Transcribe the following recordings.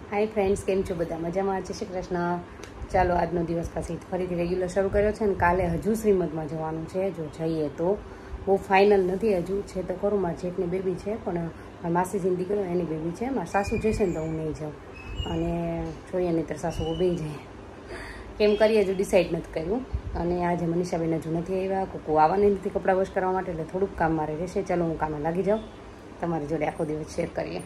Hi friends, કેમ છો બધા? મજામાં? જય શ્રી કૃષ્ણ. ચાલો આજનો દિવસ પછી ફરીથી રેગ્યુલર શરૂ કર્યો છે ને કાલે હજુ શ્રીમદમાં જવાનું છે. જો જઈએ તો બહુ ફાઇનલ નથી, હજુ છે તો ખરું. મારા જેઠની બેબી છે, પણ મારા માસીજીની દીકરો એની બેબી છે. મારા સાસુ જશે ને તો હું નહીં જાઉં, અને જોઈએ નહીંતર સાસુ બે જાય. કેમ કરીએ હજુ ડિસાઈડ નથી કર્યું. અને આજે મનીષાબેન હજુ નથી આવ્યા, કુકુ આવવાની નથી કપડાં વોશ કરવા માટે, એટલે થોડુંક કામ મારે રહેશે. ચાલો હું કામે લાગી જાઉં, તમારી જોડે આખો દિવસ શેર કરીએ.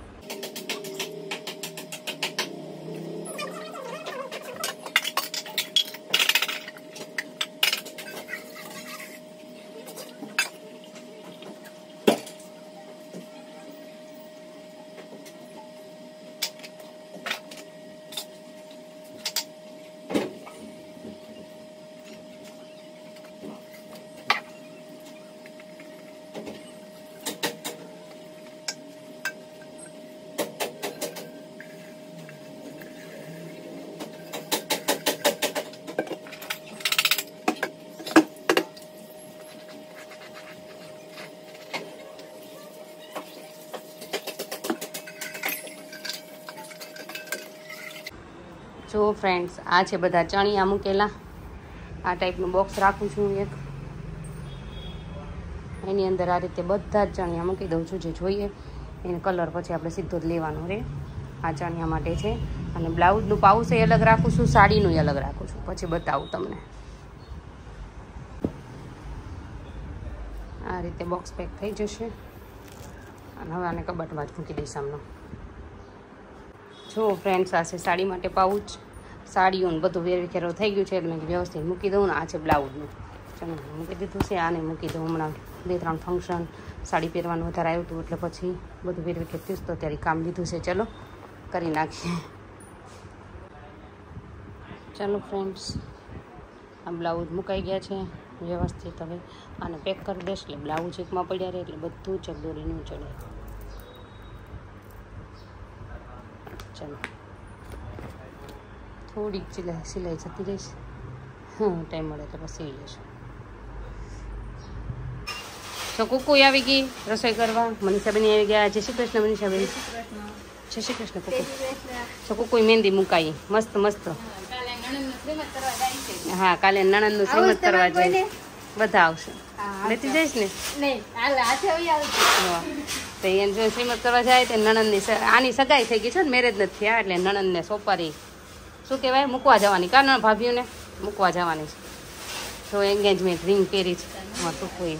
જો ફ્રેન્ડ્સ, આ છે બધા ચણિયા મૂકેલા. આ ટાઈપનું બોક્સ રાખું છું એક, એની અંદર આ રીતે બધા જ ચણિયા મૂકી દઉં છું. જે જોઈએ એને કલર પછી આપણે સીધો જ લેવાનો રહે. આ ચણિયા માટે છે. અને બ્લાઉઝનું પાઉસ એ અલગ રાખું છું, સાડીનું અલગ રાખું છું. પછી બતાવું તમને. આ રીતે બોક્સ પેક થઈ જશે. અને હવે આને કબાટમાં જ મૂકી દઈશ આમનો. જો ફ્રેન્ડ્સ, આ છે સાડી માટે પાઉચ. સાડીઓને બધું વેરવિખેરો થઈ ગયું છે એટલે મેં વ્યવસ્થિત મૂકી દઉં ને. આ છે બ્લાઉઝનું, ચલો મૂકી દીધું છે. આને મૂકી દઉં. હમણાં 2-3 ફંક્શન સાડી પહેરવાનું વધારે આવ્યું હતું, એટલે પછી બધું વેરવિખેર થયું તો ત્યારે કામ લીધું છે. ચલો કરી નાખીએ. ચાલો ફ્રેન્ડ્સ, આ બ્લાઉઝ મુકાઈ ગયા છે વ્યવસ્થિત. હવે આને પેક કરી દઈશ એટલે બ્લાઉઝ એકમાં પડ્યા રહે, એટલે બધું ચકદોરીનું ચડે. ચાલો થોડીક સિલાઈ જતી રહીશ. ટાઈમ મળે એટલે પછી સીવી લઈશું. તો કુકુ આવી ગઈ રસોઈ કરવા. મનીષાબેન આવી ગયા. જય શ્રી કૃષ્ણ મનીષાબેન. જય શ્રી કૃષ્ણ કુકુ. તો કુકુ મહેંદી મુકાઈ મસ્ત મસ્ત. હા, કાલે નણંદનું શ્રીમદ કરવા જાય. બધા આવશે. લેતી જઈશ ને? તો એને જો શ્રીમદ કરવા જાય તો નણંદની આની સગાઈ થઈ ગઈ છે ને, મેરેજ નથી થયા, એટલે નણંદને સોપારી શું કહેવાય મૂકવા જવાની. કાના ભાભીઓને મૂકવા જવાની છે. તો એંગેજમેન્ટ રિંગ પહેરી છે અમારું કોઈ.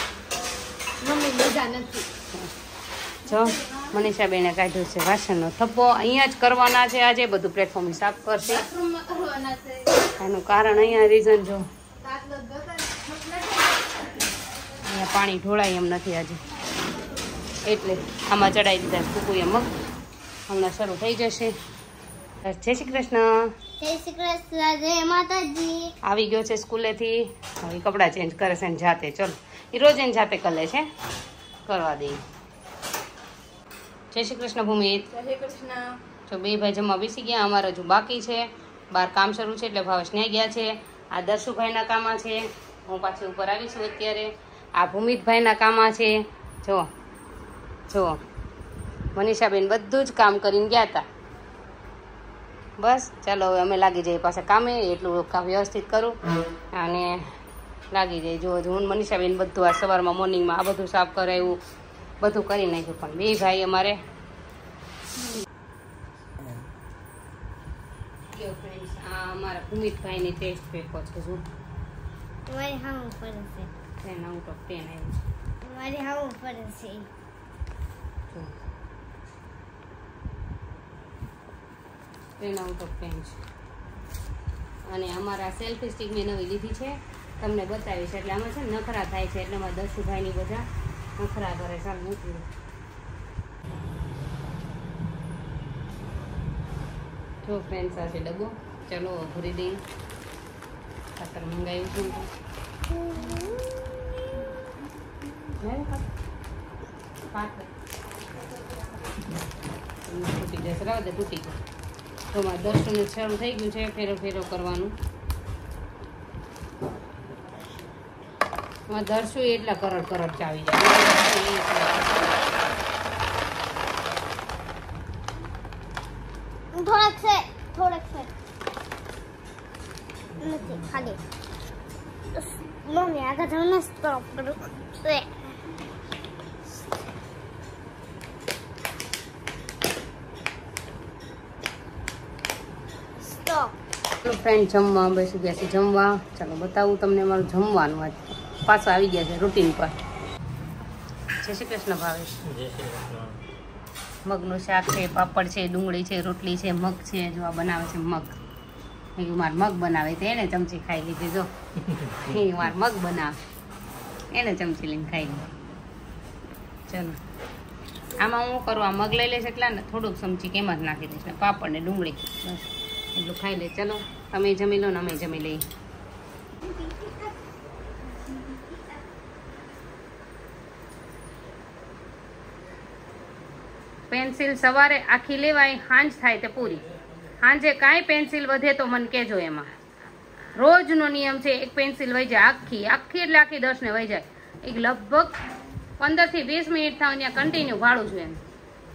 જો મનીષાબેને કાઢ્યું છે વાસણનો થપ્પો. અહીંયા જ કરવાના છે આજે. બધું પ્લેટફોર્મ સાફ કરશે. એનું કારણ અહીંયા રીઝન જો, અહીંયા પાણી ઢોળાય એમ નથી આજે, એટલે આમાં ચડાવી દીધા કુકુએ મગ. હમણાં શરૂ થઈ જશે. જય શ્રી કૃષ્ણ. જય શ્રી કૃષ્ણ. જય માતાજી. આવી ગયો છે સ્કૂલેથી. હવે કપડાં ચેન્જ કરે છે ને જાતે. ચલો, એ રોજ એને જાતે કરે છે, કરવા દઈએ. જય શ્રી કૃષ્ણ ભૂમિત. જય શ્રી કૃષ્ણ. જો બે ભાઈ જમવા બેસી ગયા. અમારે હજુ બાકી છે. બહાર કામ શરૂ છે એટલે ભાવેશ ન્યા ગયા છે. આ દર્શુભાઈના કામમાં છે. હું પાછી ઉપર આવી છું અત્યારે. આ ભૂમિતભાઈના કામમાં છે. જો જો મનીષાબેન બધું જ કામ કરીને ગયા હતા. બસ ચાલો હવે અમે લાગી જઈએ પાછા કામે. એટલું કામ વ્યવસ્થિત કરું અને લાગી જાય. જો હું મનીષાબેન બધું આ સવારમાં મોર્નિંગમાં આ બધું સાફ કરાવ્યું, બધું કરી નાખ્યું. પણ બે ભાઈ અમારે આ અમારા ભૂમિતભાઈની ટેસ્ટ પેપર છે. શું તમારી હાવ ઉપર છે. 10 out of 10 આવ્યું છે. તમારી હાવ ઉપર છે. 10 out of 10 છે. અને અમારા સેલ્ફી સ્ટિક મેં નવી લીધી છે, તમને બતાવી છે. એટલે આમાં છે ને નખરા થાય છે, એટલે અમારા દર્શુભાઈની બધા નખરા કરે. ચાલ મૂકી. જો ફ્રેન્ડ્સ, આ છે ડબ્બો. ચલો ભરી દઈએ. ખાતર મંગાવ્યું છું. તૂટી જશે. રાવ દે, તૂટી ગયું. તો મારે દર્શનનું શરૂ થઈ ગયું છે. ફેરો ફેરો કરવાનું. દર્શુ એટલા કરડ કરડ ચાવી જાય. થોડક છે નથી ખાલી મમ્મી આગળ જઈને સ્ટોપ કરું સ્ટોપ ચલો ફ્રેન્ડ, જમવા બેસી ગયા છે. જમવા ચાલો બતાવું તમને અમારું જમવાનું. આજ પાછું આવી ગયા છે રૂટીન પર. જય શ્રી કૃષ્ણ ભાવેશ. મગનું શાક છે, પાપડ છે, ડુંગળી છે, રોટલી છે, મગ છે. જો આ બનાવે છે મગ. એ મારે મગ બનાવે તો એને ચમચી ખાઈ લીધી. જો એ મારે મગ બનાવે એને ચમચી લઈને ખાઈ લીધી. ચલો આમાં હું કરું, આ મગ લઈ લઈશ એટલા ને થોડુંક ચમચી કેમ જ નાખી દઈશ ને પાપડ ને ડુંગળી બસ એટલું ખાઈ લે. ચલો તમે જમી લો ને અમે જમી લઈએ. પેન્સિલ સવારે આખી લેવાય, સાંજ થાય તે પૂરી. સાંજે કાંઈ પેન્સિલ વધે તો મને કહેજો. એમાં રોજનો નિયમ છે, એક પેન્સિલ વહી જાય આખી એટલે આખી 10 ને વહી જાય. એક લગભગ 15 થી 20 મિનિટ થાય ત્યાં કન્ટિન્યુ ભાડું છું એમ.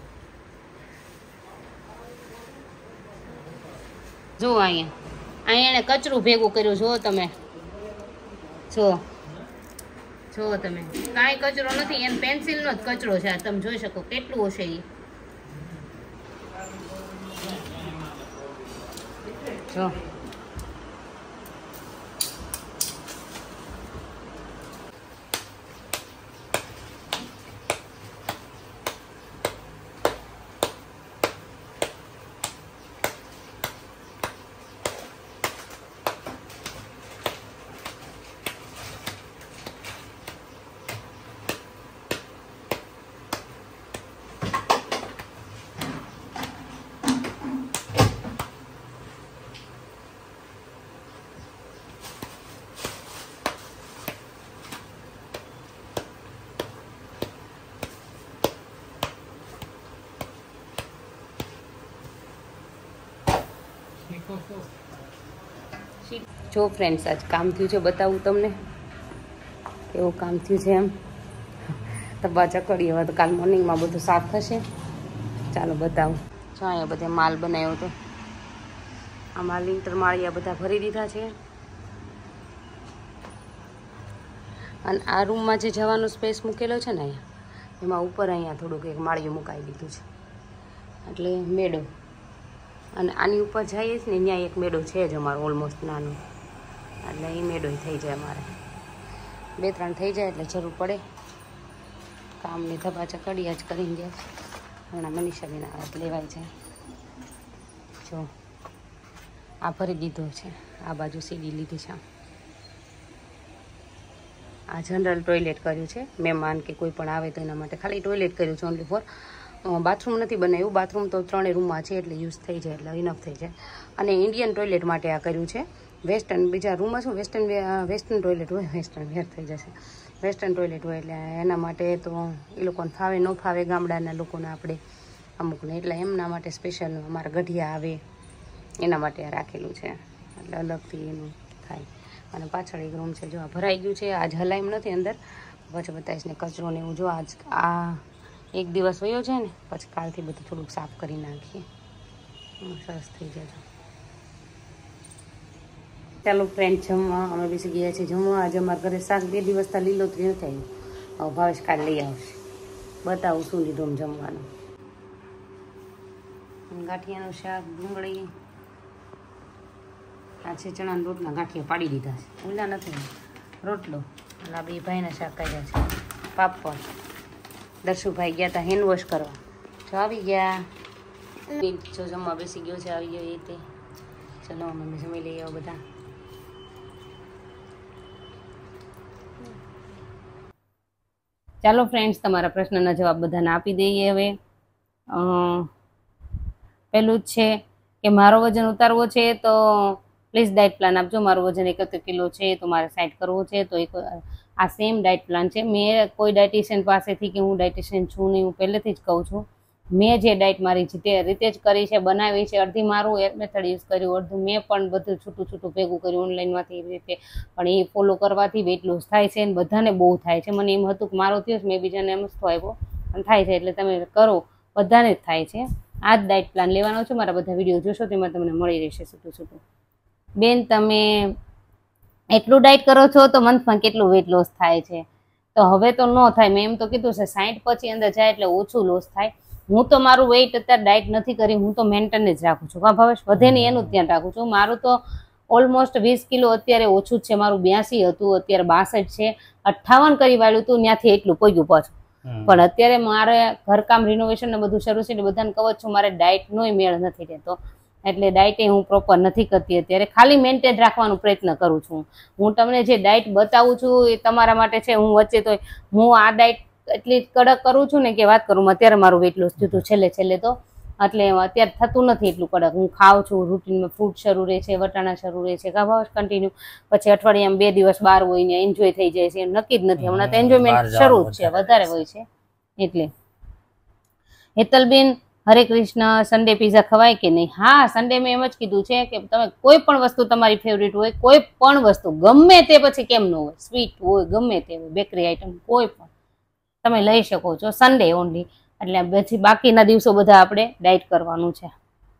જો અહીંયા એને કચરું ભેગું કર્યું. જો તમે જો તમે કાંઈ કચરો નથી, એમ પેન્સિલનો જ કચરો છે. આ તમે જોઈ શકો કેટલું હશે એ. જો જો ફ્રેન્ડ્સ, આજ કામ થયું છે, બતાવું તમને કેવું કામ થયું છે. એમ તબા ચકડી. હવે તો કાલ મોર્નિંગમાં બધું સાફ થશે. ચાલો બતાવું. જો અહીંયા બધે માલ બનાવ્યો હતો. આમાં લિંટર માળિયા બધા ભરી દીધા છે. અને આ રૂમમાં જે જવાનો સ્પેસ મૂકેલો છે ને અહીંયા, એમાં ઉપર અહીંયા થોડુંક એક માળિયું મુકાઈ દીધું છે એટલે મેડો. અને આની ઉપર જઈએ છે ને ત્યાં એક મેડો છે જ અમારો ઓલમોસ્ટ નાનો, એટલે એ મેડો થઈ જાય. અમારે 2-3 થઈ જાય એટલે જરૂર પડે. કામની ધબાચા કડિયા જ કરીને જાય. હમણાં મનીષાબેન આવે લેવાય છે. જો આ ભરી દીધો છે. આ બાજુ સીડી લીધી છે. આ જનરલ ટોયલેટ કર્યું છે. મહેમાન કે કોઈ પણ આવે તો એના માટે ખાલી ટોયલેટ કર્યું છે ઓનલી ફોર. બાથરૂમ નથી બનાવ્યું. બાથરૂમ તો 3 રૂમમાં છે એટલે યુઝ થઈ જાય એટલે ઇનફ થઈ જાય. અને ઇન્ડિયન ટોયલેટ માટે આ કર્યું છે. વેસ્ટર્ન બીજા રૂમમાં શું વેસ્ટર્ન ટોયલેટ હોય, વેસ્ટર્ન વેર થઈ જશે. વેસ્ટર્ન ટોયલેટ હોય એટલે એના માટે તો એ લોકોને ફાવે ન ફાવે ગામડાના લોકોને આપણે અમુકને, એટલે એમના માટે સ્પેશિયલ અમારા ગઢિયા આવે એના માટે આ રાખેલું છે. એટલે અલગથી એનું થાય. અને પાછળ એક રૂમ છે. જો આ ભરાઈ ગયું છે. આજ હલાઈમ નથી અંદર, પછી બતાવીશ ને કચરો ને એવું. જો આજ આ એક દિવસ વયો છે ને, પછી કાલથી બધું થોડુંક સાફ કરી નાખીએ. સરસ થઈ જાય. ચાલો ફ્રેન્ડ, જમવા અમે બેસી ગયા છીએ. જમવા આજે અમારા ઘરે શાક 2 દિવસથી લીલોતરી નથી આવ્યું. હવે ભાવેશ કાલે લઈ આવશે. બતાવું શું લીધું જમવાનું. ગાંઠિયાનું શાક, ડુંગળી. આ છે ચણાના રોટલા. ગાંઠિયા પાડી દીધા છે. ઓલા નથી, રોટલો. આ 2 ભાઈના શાક કાઢ્યા છે. પાપડ. દર્શુભાઈ ગયા હતા હેન્ડ વોશ કરવા. જો આવી ગયા. જો જમવા બેસી ગયો છે. આવી ગયો એ તે. ચલો અમે જમી લઈએ બધા. ચાલો ફ્રેન્ડ્સ, તમારા પ્રશ્નના જવાબ બધાને આપી દઈએ. હવે પહેલું જ છે કે મારો વજન ઉતારવો છે તો પ્લીઝ ડાયટ પ્લાન આપજો. મારું વજન 71 કિલો છે તો મારે 60 કરવો છે. તો આ સેમ ડાયટ પ્લાન છે. મેં કોઈ ડાયટિશિયન પાસેથી કે હું ડાયટિશિયન છું નહીં, હું પહેલેથી જ કહું છું. મેં જે ડાયટ મારી છે તે રીતે જ કરી છે, બનાવી છે. અડધી મારું એક મેથડ યુઝ કર્યું, અડધું મેં પણ બધું છૂટું ભેગું કર્યું ઓનલાઈનમાંથી એવી રીતે. પણ એ ફોલો કરવાથી વેઇટ લોસ થાય છે અને બધાને બહુ થાય છે. મને એમ હતું કે મારો થયો છે, મેં બીજાને એમ જ આવ્યો પણ થાય છે. એટલે તમે કરો, બધાને જ થાય છે. આ જ ડાયટ પ્લાન લેવાનો છે. મારા બધા વિડીયો જોશો તેમાં તમને મળી રહેશે છૂટું છૂટું. બેન તમે એટલું ડાયટ કરો છો તો મંથમાં કેટલું વેટ લોસ થાય છે? તો હવે તો ન થાય, મેં એમ તો કીધું છે 60 પછી અંદર જાય એટલે ઓછું લોસ થાય. હું તો મારું વેઇટ અત્યારે ડાયટ નથી કરી, હું તો મેન્ટેન જ રાખું છું. કા ભાવેશ, વધે નહીં એનું જ ધ્યાન રાખું છું. મારું તો ઓલમોસ્ટ 20 કિલો અત્યારે ઓછું જ છે. મારું 82 હતું, અત્યારે 62 છે. 58 કરી વાળ્યું હતું, ત્યાંથી એટલું પગ્યું પાછું. પણ અત્યારે મારે ઘરકામ રિનોવેશન ને બધું શરૂ છે એટલે બધાને કહું છું મારે ડાયટ નોય મેળ નથી રહેતો, એટલે ડાયટ હું પ્રોપર નથી કરતી અત્યારે. ખાલી મેન્ટેન રાખવાનો પ્રયત્ન કરું છું. હું તમને જે ડાયટ બતાવું છું એ તમારા માટે છે. હું વચ્ચે તો હું આ ડાયટ એટલી કડક કરું છું ને કે વાત કરું. અત્યારે મારું વેટ લોસ થયું હતું છેલ્લે તો, એટલે અત્યારે થતું નથી એટલું કડક. હું ખાઉં છું રૂટીનમાં, ફ્રૂટ શરૂ રહે છે, વટાણા શરૂ રહે છે, ખાવા કન્ટિન્યુ. પછી અઠવાડિયામાં 2 દિવસ બહાર હોય ને એન્જોય થઈ જાય છે, નક્કી જ નથી. હમણાં તો એન્જોયમેન્ટ શરૂ જ છે, વધારે હોય છે એટલે. હેતલબેન હરે કૃષ્ણ, સન્ડે પીઝા ખવાય કે નહીં? હા, સન્ડે મેં એમ જ કીધું છે કે તમે કોઈ પણ વસ્તુ તમારી ફેવરિટ હોય, કોઈ પણ વસ્તુ ગમે તે, પછી કેમ ન હોય, સ્વીટ હોય ગમે તે હોય, બેકરી આઈટમ કોઈ પણ તમે લઈ શકો છો. સન્ડે ઓનલી, એટલે પછી બાકીના દિવસો બધા આપણે ડાયટ કરવાનું છે.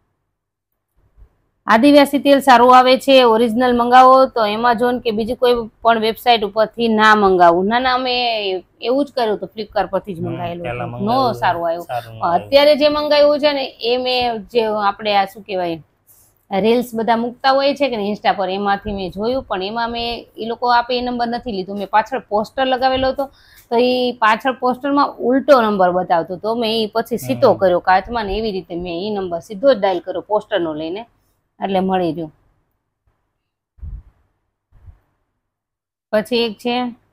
આદિવાસી તેલ સારું આવે છે, ઓરિજિનલ મંગાવો તો એમેઝોન કે બીજી કોઈ પણ વેબસાઇટ ઉપરથી ના મંગાવું? ના, અમે એવું જ કર્યું હતું, ફ્લિપકાર્ટ પરથી જ મંગાવેલું, નો સારું આવ્યું. અત્યારે જે મંગાવ્યું છે ને એ મેં જે આપણે આ શું કહેવાય રીલ્સ બધા મૂકતા હોય છે કે ઇન્સ્ટા પર, એમાંથી મેં જોયું. પણ એમાં મેં એ લોકો આપે એ નંબર નથી લીધો. મેં પાછળ પોસ્ટર લગાવેલો હતો તો એ પાછળ પોસ્ટરમાં ઉલટો નંબર બતાવતો હતો. મેં એ પછી સીધો કર્યો કાચમાં ને એવી રીતે મેં એ નંબર સીધો જ ડાયલ કર્યો પોસ્ટરનો લઈને, એટલે મળી રહ્યું. પછી એક છે,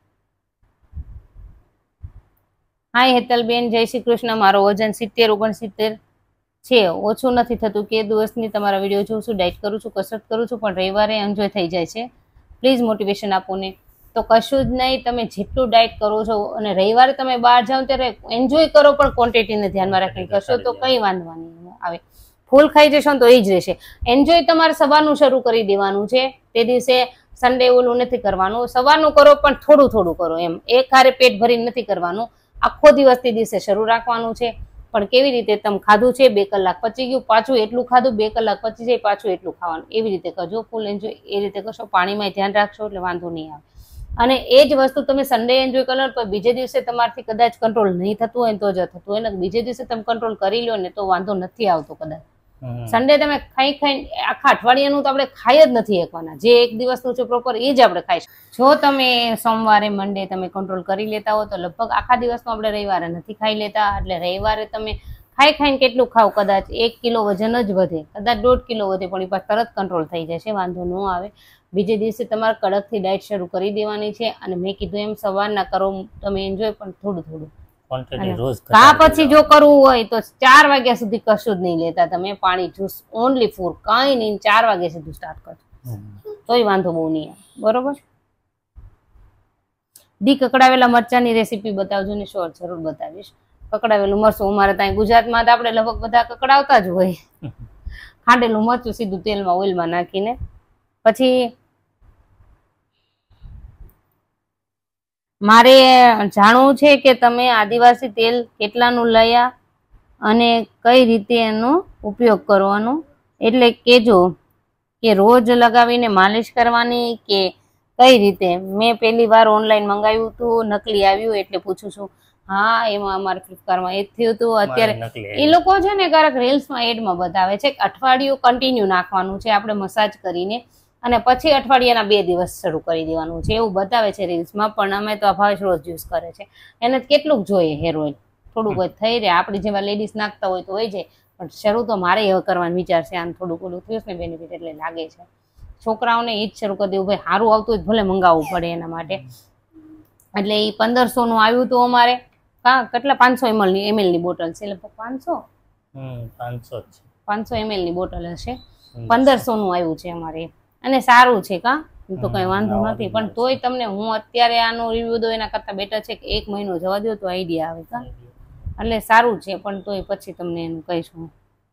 હાય હેતલબેન, જય શ્રી કૃષ્ણ. મારો વજન 70-69 છે, ઓછું નથી થતું. કે દિવસની તમારા વિડીયો જોઉં છું, ડાયટ કરું છું, કસરત કરું છું, પણ રવિવારે એન્જોય થઈ જાય છે. પ્લીઝ મોટિવેશન આપો ને. તો કશું જ નહીં, તમે જેટલું ડાયટ કરો છો અને રવિવારે તમે બહાર જાઓ ત્યારે એન્જોય કરો, પણ ક્વોન્ટિટીને ધ્યાનમાં રાખીને કરશો તો કંઈ વાંધો નહીં આવે. ફૂલ ખાઈ જશો ને તો એ જ રહેશે. એન્જોય તમારે સવારનું શરૂ કરી દેવાનું છે. તે દિવસે સન્ડે ઓલું નથી કરવાનું, સવારનું કરો પણ થોડું થોડું કરો, એમ એક હારે પેટ ભરીને નથી કરવાનું. આખો દિવસ તે દિવસે શરૂ રાખવાનું છે. પણ કેવી રીતે તમે ખાધું છે 2 કલાક પચી ગયું, પાછું એટલું ખાધું, 2 કલાક પચી જાય, પાછું એટલું ખાવાનું, એવી રીતે કરજો. ફૂલ એન્જોય એ રીતે કરશો, પાણીમાં ધ્યાન રાખશો એટલે વાંધો નહીં આવે. અને એ જ વસ્તુ તમે સન્ડે એન્જોય કરો પણ બીજે દિવસે તમારથી કદાચ કંટ્રોલ નહીં થતું હોય ને તો જ થતું હોય ને, બીજે દિવસે તમે કંટ્રોલ કરી લો ને તો વાંધો નથી આવતો કદાચ. સન્ડે તમે ખાઈને આખા અઠવાડિયાનું તો આપણે ખાઈ જ નથી શકવાના. જે એક દિવસનું છે પ્રોપર એ જ આપણે ખાઈશું. જો તમે સોમવારે મંડે તમે કંટ્રોલ કરી લેતા હો તો લગભગ આખા દિવસનું આપણે રવિવારે નથી ખાઈ લેતા. એટલે રવિવારે તમે ખાઈને કેટલું ખાવ, કદાચ 1 કિલો વજન જ વધે, કદાચ 1.5 કિલો વધે, પણ એ પાછું તરત કંટ્રોલ થઈ જશે, વાંધો ન આવે. બીજે દિવસે તમારે કડકથી ડાયટ શરૂ કરી દેવાની છે. અને મેં કીધું એમ સવારના કરો તમે એન્જોય, પણ થોડું થોડું. કા પછી જો કરવું હોય તો 4 વાગ્યા સુધી કશું જ નહીં લેતા તમે, પાણી જ્યુસ ઓનલી ફોર, કાંઈ નહીં. 4 વાગ્યા સુધી સ્ટાર્ટ કરજો તોય વાંધો બહુ નહીં આવે, બરોબર. દી કકડાવેલા મરચાની રેસીપી બતાવજો ને. શોર્ટ જરૂર બતાવીશ. કકડાવેલું મરચું અમારે ત્યાં ગુજરાતમાં તો આપણે લગભગ બધા કકડાવતા જ હોય. ખાંડેલું મરચું સીધું તેલમાં ઓઇલમાં નાખીને. પછી મારે જાણવું છે કે તમે આદિવાસી તેલ કેટલાનું લયા અને કઈ રીતે એનો ઉપયોગ કરવાનો, એટલે કેજો કે રોજ લગાવીને માલિશ કરવાની કે કઈ રીતે. મેં પહેલી વાર ઓનલાઈન મંગાવ્યું હતું, નકલી આવ્યું એટલે પૂછું છું. હા, એમાં અમારે ફ્લિપકાર્ટમાં એ થયું હતું. અત્યારે એ લોકો છે ને ક્યારેક રીલ્સમાં એડમાં બતાવે છે કે અઠવાડિયું કન્ટિન્યુ નાખવાનું છે આપણે મસાજ કરીને, અને પછી અઠવાડિયાના 2 દિવસ શરૂ કરી દેવાનું છે, એવું બતાવે છે રીલ્સમાં. પણ અમે તો ભાવેશ રોજ યુઝ કરે છે. એને કેટલુંક જોઈએ હેર ઓઇલ, થોડુંક જ થઈ રહે. આપણી જેવા લેડીઝ નાખતા હોય તો હોય જાય, પણ શરૂ તો મારે હવે કરવાનો વિચાર છે. આમ થોડુંક ઓલું થયું ને બેનિફિટ એટલે લાગે છે. છોકરાઓને એ જ શરૂ કરી દેવું. ભાઈ સારું આવતું હોય ભલે મંગાવવું પડે એના માટે. એટલે એ 1500નું આવ્યું હતું અમારે. કેટલા 500 ml ની બોટલ છે, એટલે 500 ml ની બોટલ હશે. 1500નું આવ્યું છે અમારે, અને સારું છે. તો કઈ વાંધો નથી. પણ તોય તમને હું અત્યારે આનો રિવ્યુ દઉં એના કરતા બેટર છે કે 1 મહિનો જવા દો તો આઈડિયા આવે. એટલે સારું છે, પણ તોય પછી તમને એનું કહીશું.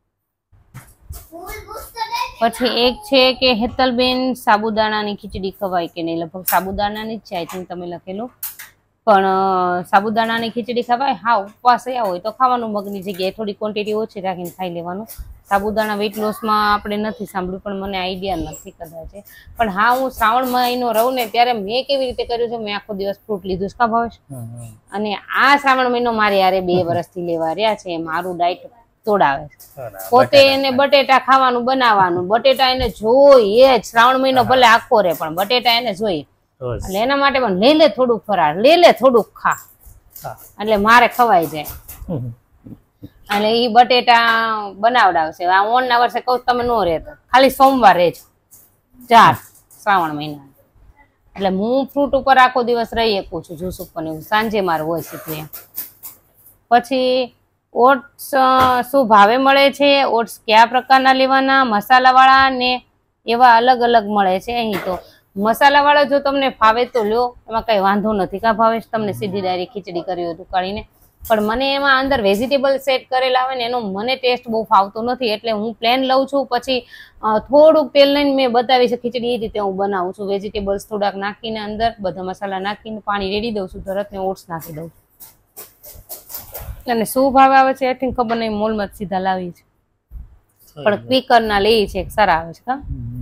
પછી એક છે કે હેતલબેન સાબુદાણાની ખીચડી ખવાય કે નહીં? લગભગ સાબુદાણાની જ છે આઈ થિંક તમે લખેલું. પણ સાબુદાણાની ખીચડી ખવાય. હા, ઉપવાસ થયા હોય તો ખાવાનું, મગની જગ્યાએ થોડી ક્વોન્ટિટી ઓછી રાખીને ખાઈ લેવાનું. સાબુદાણા વેઇટ લોસમાં આપણે નથી સાંભળ્યું, પણ મને આઈડિયા નથી કદાચ. પણ હા, હું શ્રાવણ મહિનો રહું ને ત્યારે મેં કેવી રીતે કર્યું છે, મેં આખો દિવસ ફ્રૂટ લીધું છે, કા ભાવેશ? અને આ શ્રાવણ મહિનો મારે યારે 2 વર્ષથી લેવા રહ્યા છે. મારું ડાયટ તોડાવે છે. પોતે એને બટેટા ખાવાનું બનાવવાનું, બટેટા એને જોઈએ જ. શ્રાવણ મહિનો ભલે આખો રહે પણ બટેટા એને જોઈએ. એટલે એના માટે પણ લે લે થોડુંક ફરાળ, લે થોડુંક ખા, એટલે મારે ખવાઈ જાય. અને ઈ બટેટા બનાવડાવશે. આ ઓણના વર્ષે કહું તમે નો રહેતા, ખાલી સોમવાર રહેજો 4 શ્રાવણ મહિના. એટલે હું ફ્રૂટ ઉપર આખો દિવસ રહી શકું છું, જ્યુસ ઉપર ને સાંજે મારે હોય સીધું એમ. પછી ઓટ્સ શું ભાવે મળે છે, ઓટ્સ કયા પ્રકારના લેવાના, મસાલાવાળા ને એવા અલગ અલગ મળે છે. અહીં તો મસાલાવાળા જો તમને ફાવે તો લ્યો, એમાં કઈ વાંધો નથી. કા ભાવેશ? તમને સીધી ડાયરેક્ટ ખીચડી કરી હોય ઉકાળીને. પણ મને એમાં અંદર વેજીટેબલ સેટ કરેલા આવે ને એનો મને ટેસ્ટ બહુ ફાવતો નથી, એટલે હું પ્લેન લઉં છું. પછી થોડુંક તેલ લઈને મેં બતાવી છે ખીચડી, એ રીતે હું બનાવું છું. વેજીટેબલ્સ થોડાક નાખીને અંદર બધા મસાલા નાખીને પાણી રેડી દઉં છું, તરત ને ઓટ્સ નાખી દઉં છું. અને શું ભાવ આવે છે આઈ ખબર નહીં, મોલમાં સીધા લાવી છે, પણ ક્વિકર ના લઈ છે, સારા આવે છે. કા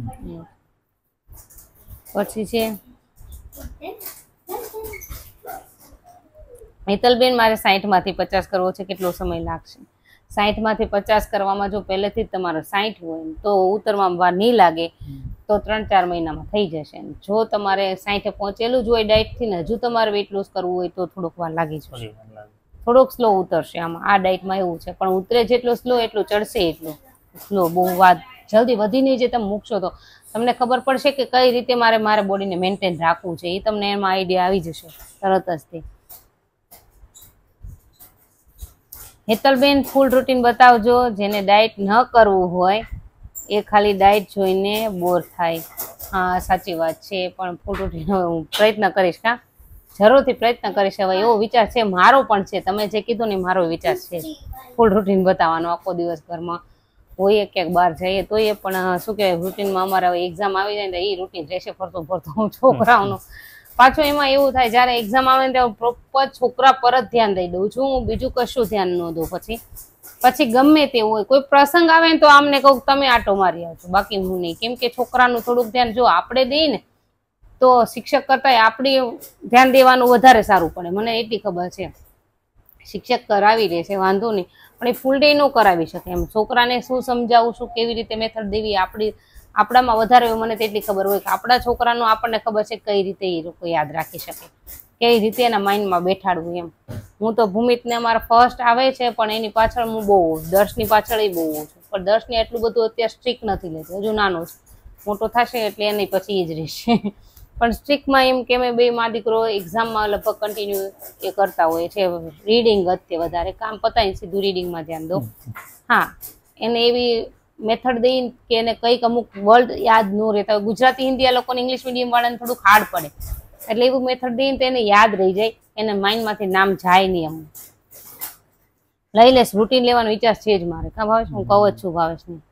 પછી છે હેતલબેન, મારે 60 માંથી 50 કરવો છે, કેટલો સમય લાગશે? 60 માંથી 50 કરવામાં જો પહેલેથી જ તમારે 60 હોય તો ઉતરવામાં વાર નહીં લાગે, તો 3-4 મહિનામાં થઈ જશે. જો તમારે 60 પહોંચેલું જ હોય ડાયટ થી ને હજુ તમારે વેઇટ લોસ કરવું હોય તો થોડુંક વાર લાગી જશે, થોડોક સ્લો ઉતરશે. આમાં આ ડાયટમાં એવું છે, પણ ઉતરે જેટલો સ્લો એટલું ચડશે, એટલું સ્લો. બહુ વાત જલ્દી વધી નહીં, જે તમે મૂકશો તો તમને ખબર પડશે કે કઈ રીતે મારે બોડીને મેન્ટેન રાખવું છે, એ તમને એમાં આઈડિયા આવી જશે તરત જ. હેતલબેન, ફૂલ રૂટીન બતાવજો. જેને ડાયટ ન કરવું હોય એ ખાલી ડાયટ જોઈને બોર થાય. હા, સાચી વાત છે, પણ ફૂલ રૂટીન હું પ્રયત્ન કરીશ. કા જરૂરથી પ્રયત્ન કરીશ. હવે એવો વિચાર છે મારો પણ છે, તમે જે કીધું ને મારો વિચાર છે ફૂલ રૂટીન બતાવવાનો. આખો દિવસ ઘરમાં હોઈએ, ક્યાંક બહાર જઈએ તો એ પણ શું કહેવાય, રૂટીનમાં અમારે એક્ઝામ આવી જાય ને એ રૂટીન રહેશે ફરતો ફરતો છોકરાઓનું. પાછું એમાં એવું થાય જ્યારે એક્ઝામ આવે ને ત્યારે પ્રોપર છોકરા પર જ ધ્યાન દઈ દઉં છું હું, બીજું કશું ધ્યાન ન દઉં. પછી ગમે તે હોય, કોઈ પ્રસંગ આવે ને તો આમને કહું તમે આટો મારી આવજો, બાકી હું નહીં. કેમ કે છોકરાનું થોડુંક ધ્યાન જો આપણે દઈએ ને તો શિક્ષક કરતા આપણે ધ્યાન દેવાનું વધારે સારું પડે. મને એટલી ખબર છે, શિક્ષક કરાવી દે છે વાંધો નહીં, પણ એ ફૂલ ડે ન કરાવી શકે. એમ છોકરાને શું સમજાવું છું, કેવી રીતે મેથડ દેવી, આપણામાં વધારે મને તેટલી ખબર હોય કે આપણા છોકરાનું આપણને ખબર છે કઈ રીતે એ લોકો યાદ રાખી શકે, કઈ રીતે એના માઇન્ડમાં બેઠાડવું. એમ હું તો ભૂમિતને અમારા ફર્સ્ટ આવે છે, પણ એની પાછળ હું બહુ દર્શની પાછળ બહુ છું, પણ દર્શને એટલું બધું અત્યારે સ્ટ્રિક્ટ નથી લેતું, હજુ નાનો છે. મોટો થશે એટલે એની પછી એ જ રહેશે. પણ સ્ટ્રિક્ટમાં એમ કે મેં 2 માં દીકરો એક્ઝામમાં લગભગ કન્ટિન્યુ એ કરતા હોય છે. રીડિંગ જ વધારે કામ પતાવીને સીધું રીડિંગમાં ધ્યાન દો. હા, એને એવી મેથડ દઈને કે એને કંઈક અમુક વર્ડ યાદ ન રહેતા હોય. ગુજરાતી હિન્દી આ લોકોને ઇંગ્લિશ મીડિયમ વાળાને થોડુંક હાર્ડ પડે, એટલે એવું મેથડ દઈને તો એને યાદ રહી જાય, એને માઇન્ડમાંથી નામ જાય નહીં. અમુક લઈ લેશ, રૂટીન લેવાનો વિચાર છે જ મારે. કા ભાવેશ? હું કહું જ છું ભાવેશ ને.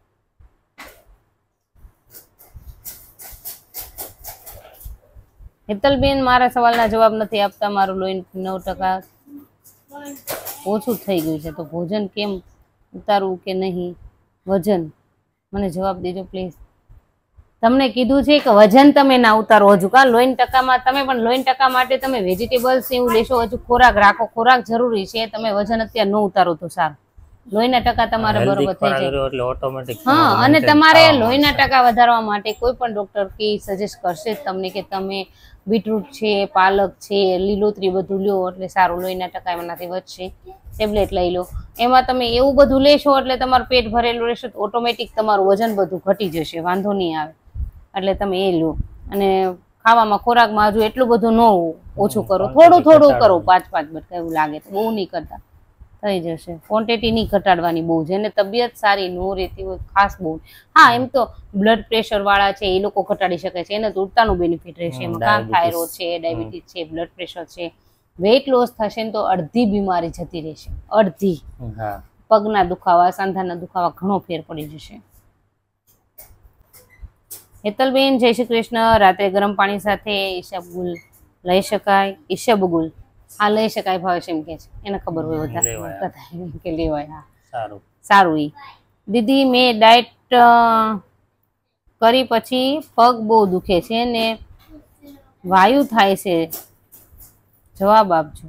હેતલબેન, મારા સવાલના જવાબ નથી આપતા. મારું લોહી 9% ઓછું થઈ ગયું છે, તો ભોજન કેમ ઉતારવું કે નહીં? વજન મને જવાબ દેજો પ્લીઝ. તમને કીધું છે કે વજન તમે ના ઉતારો હજુ. કા લોહીના ટકામાં તમે પણ લોહીના ટકા માટે તમે વેજીટેબલ્સ એવું લેશો, હજુ ખોરાક રાખો. ખોરાક જરૂરી છે, તમે વજન અત્યારે ન ઉતારો તો સારું. લોહીના ટકા તમારે બરોબર થઈ જાય. હા, અને તમારે લોહીના ટકા વધારવા માટે કોઈ પણ ડોક્ટર કે સજેસ્ટ કરશે તમને કે તમે બીટરૂટ છે, પાલક છે, લીલોતરી બધું લ્યો એટલે સારું, લોહીના ટકા એમનાથી વધશે. ટેબ્લેટ લઈ લો, એમાં તમે એવું બધું લેશો એટલે તમારું પેટ ભરેલું રહેશે, તો ઓટોમેટિક તમારું વજન બધું ઘટી જશે, વાંધો નહીં આવે. એટલે તમે એ લો. અને ખાવામાં ખોરાકમાં હજુ એટલું બધું ન ઓછું કરો, થોડું થોડું કરો, 5-5 બટકા એવું લાગે તો, બહુ નહીં કરતા, થઈ જશે. ક્વોન્ટિટી નહીં ઘટાડવાની બહુ, જેને તબિયત સારી ન રહેતી હોય ખાસ બહુ. હા, એમ તો બ્લડ પ્રેશર વાળા છે એ લોકો ઘટાડી શકે છે, એને તો ઉડતાનું બેનિફિટ રહેશે. એમાં કાં થાઇરોઇડ છે, ડાયાબિટીસ છે, બ્લડ પ્રેશર છે. વેઇટ લોસ થશે ને તો અડધી બીમારી જતી રહેશે, અડધી. પગના દુખાવા, સાંધાના દુખાવા ઘણો ફેર પડી જશે. હેતલબેન, જય શ્રી કૃષ્ણ. રાત્રે ગરમ પાણી સાથે ઈશાબગુલ લઈ શકાય? ઈશાબગુલ આ લઈ શકાય ભાવેશ એમ કે છે, એને ખબર હોય વધારે લેવાય. બધા કે લેવાય. હા સારું. સારું. ઈ દીદી મેં ડાયટ કરી પછી પગ બહુ દુખે છે ને વાયુ થાય છે, જવાબ આપજો.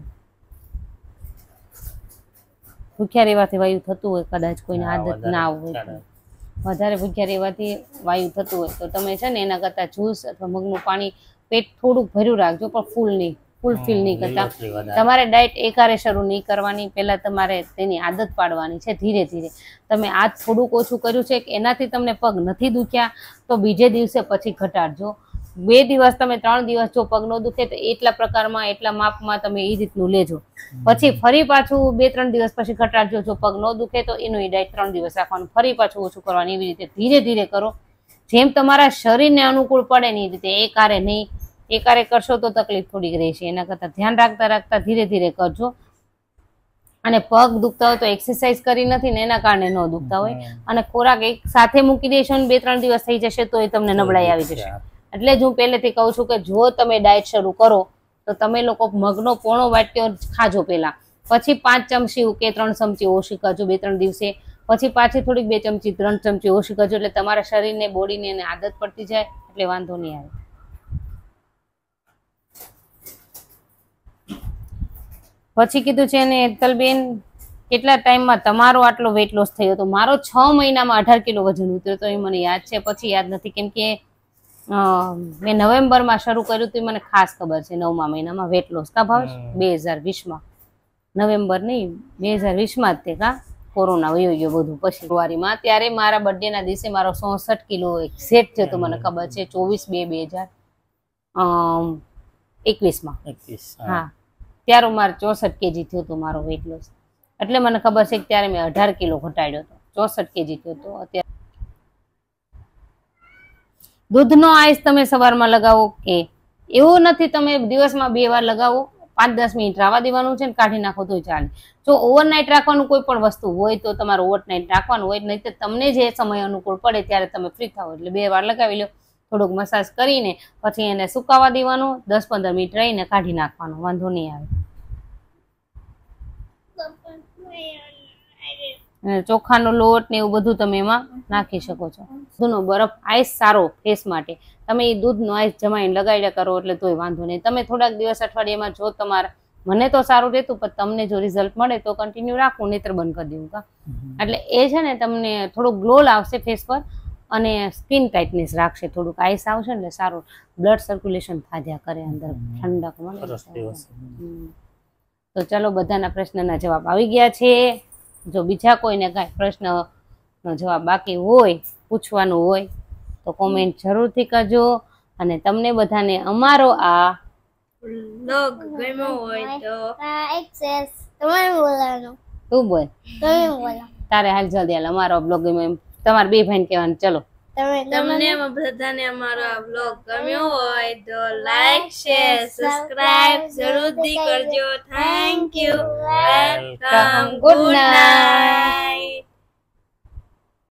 ભૂખ્યા રહેવાથી વાયુ થતું હોય, કદાચ કોઈને હા, આદત વધારે ના હોય તો. વધારે ભૂખ્યા રહેવાથી વાયુ થતું હોય તો તમે છે ને એના કરતા જ્યુસ અથવા મગનું પાણી પેટ થોડુંક ભર્યું રાખજો, પણ ફૂલ નહીં, ફૂલ ફીલ નહીં કરતા. લીલોતરી વધારે. તમારે ડાયટ એકારે શરૂ નહીં કરવાની, પહેલા તમારે તેની આદત પાડવાની છે ધીરે ધીરે. તમે આજ થોડુંક ઓછું કર્યું છે કે એનાથી તમને પગ નથી દુખ્યા તો બીજે દિવસે પછી ઘટાડજો. 2 દિવસ તમે 3 દિવસ જો પગ ન દુખે તો એટલા પ્રકારમાં એટલા માપમાં તમે એ રીતનું લેજો. પછી ફરી પાછું 2-3 દિવસ પછી ઘટાડજો. જો પગ ન દુખે તો એનું ડાયટ 3 દિવસ રાખવાનું, ફરી પાછું ઓછું કરવાનું. એવી રીતે ધીરે ધીરે કરો, જેમ તમારા શરીરને અનુકૂળ પડે ને એ રીતે. એકારે નહીં, એકારે કરશો તો તકલીફ થોડીક રહેશે. એના કરતાં ધ્યાન રાખતા રાખતા ધીરે ધીરે કરજો. અને પગ દુખતા હોય તો એક્સરસાઇઝ કરી નથી ને એના કારણે ન દુખતા હોય. અને ખોરાક એક સાથે મૂકી દેશો ને 2-3 દિવસ થઈ જશે તો એ તમને નબળાઈ આવી જશે. એટલે જ હું પહેલેથી કહું છું કે જો તમે ડાયટ શરૂ કરો તો તમે લોકો મગનો પોણો વાટ્યો ખાજો પહેલા, પછી 5 ચમચી કે 3 ચમચી ઓછી કરજો 2-3 દિવસે, પછી પાછી થોડીક 2 ચમચી 3 ચમચી ઓછી કરજો. એટલે તમારા શરીરને બોડીને એને આદત પડતી જાય, એટલે વાંધો નહીં આવે. પછી કીધું છે ને હેતલબેન, કેટલા ટાઈમમાં તમારો આટલો વેટ લોસ થયો? તો મારો 6 મહિનામાં 18 કિલો વજન ઉતર્યો તો. એ મને યાદ છે, પછી યાદ નથી, કેમ કે મેં નવેમ્બરમાં શરૂ કર્યું હતું. મને ખાસ ખબર છે 9મા મહિનામાં વેટ લોસ. કા ભાવેશ? 2020માં, નવેમ્બર નહીં 2020માં જ તે. કા કોરોના વયો ગયો બધું પછી ફેબ્રુઆરીમાં. ત્યારે મારા બર્થડેના દિવસે મારો 64 કિલો એક્ઝેક્ટ થયો તો મને ખબર છે, 24/2/2021માં. હા, ત્યારે મારે 64 કેજી થયો હતો મારો વેટ લોસ. એટલે મને ખબર છે કે ત્યારે મેં 18 કિલો ઘટાડ્યો હતો, 64 કેજી થયો હતો. અત્યારે દૂધનો આઈસ તમે સવારમાં લગાવો કે એવું નથી, તમે દિવસમાં 2 વાર લગાવો, 5-10 મિનિટ રાવા દેવાનું છે ને કાઢી નાખો તોય ચાલે. જો ઓવરનાઇટ રાખવાનું કોઈ પણ વસ્તુ હોય તો તમારે ઓવરનાઇટ રાખવાનું હોય, નહીં તો તમને જે સમય અનુકૂળ પડે ત્યારે તમે ફ્રી થાવ એટલે 2 વાર લગાવી લો. થોડુંક મસાજ કરીને પછી એને સુકાવા દેવાનું, 10-15 મિનિટ રહીને કાઢી નાખવાનું, વાંધો નહીં આવે. અને ચોખાનો લોટ ને એવું બધું તમે એમાં નાખી શકો છો. દૂધનો બરફ આઈસ સારો ફેસ માટે. તમે એ દૂધનો આઈસ જમાઈને લગાડ્યા કરો એટલે તોય વાંધો નહીં. તમે થોડાક દિવસ અઠવાડિયામાં જો તમારે, મને તો સારું રહેતું, પણ તમને જો રિઝલ્ટ મળે તો કન્ટિન્યુ રાખવું, નહીતર બંધ કરી દેવું. કા એટલે એ છે ને તમને થોડુંક ગ્લો લાવશે ફેસ પર અને સ્કિન ટાઇટનેસ રાખશે. થોડુંક આઈસ આવશે ને સારું બ્લડ સર્ક્યુલેશન થાજ્યા કરે, અંદર ઠંડક મળે. તો ચલો, બધાના પ્રશ્નના જવાબ આવી ગયા છે. જો બીજા કોઈને કાંઈ પ્રશ્નનો જવાબ બાકી હોય, પૂછવાનું હોય તો કોમેન્ટ જરૂરથી કરજો. અને તમને બધાને અમારો આ લોગ ગમ્યો હોય તો એક્સેસ તમારે બોલવાનું. તું બોલ, તમે બોલો. તારે હાલ જલ્દી હાલ. અમારો બ્લોગ ગમ્યો એમ તમારે 2 ભાઈને કહેવાનું. ચલો, તમને બધાને અમારો આ બ્લોગ ગમ્યો હોય તો લાઈક, શેર, સબસ્ક્રાઇબ જરૂરથી કરજો. Thank you. Welcome. Good night.